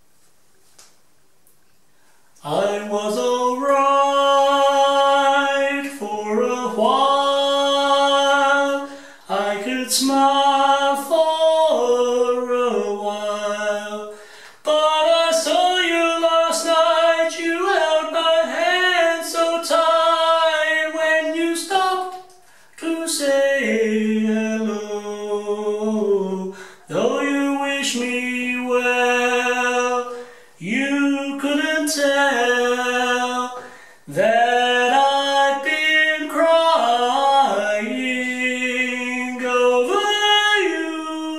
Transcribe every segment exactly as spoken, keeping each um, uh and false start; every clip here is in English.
I was alright for a while. I could smile for a while. But I saw you last night. You held my hand so tight when you stopped to say hello. Though you wish me well, you couldn't tell that I'd been crying over you,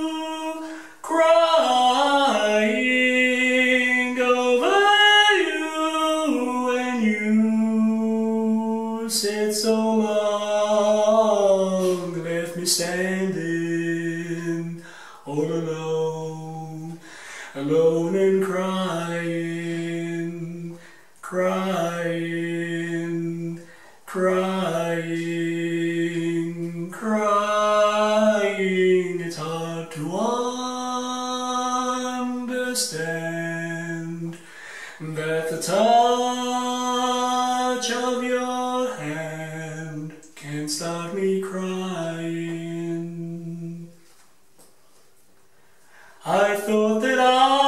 crying over you, and you said so long, left me standing all alone, alone and crying, crying, crying, crying. It's hard to understand that the touch of your hand can start me crying. I thought that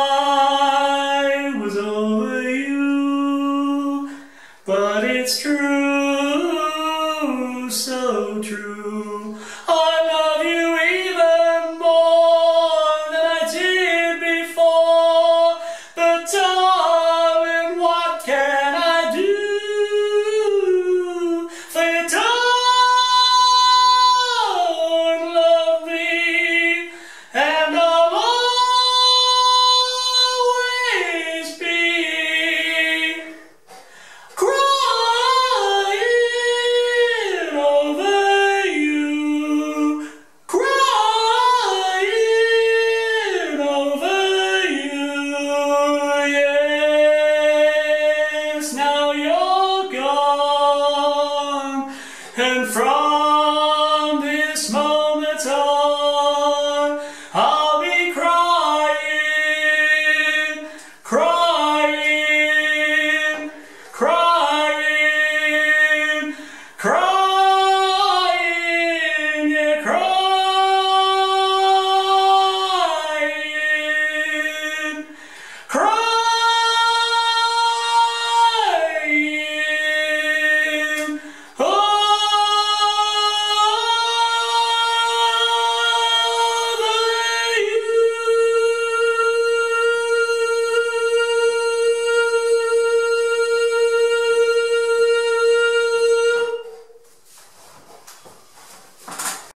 I was over you, but it's true, so true. I love you even more than I did before, but darling, what can I do for you? Don't love me, and I'll always be crying over you, crying over you. Yes, now you're gone, and from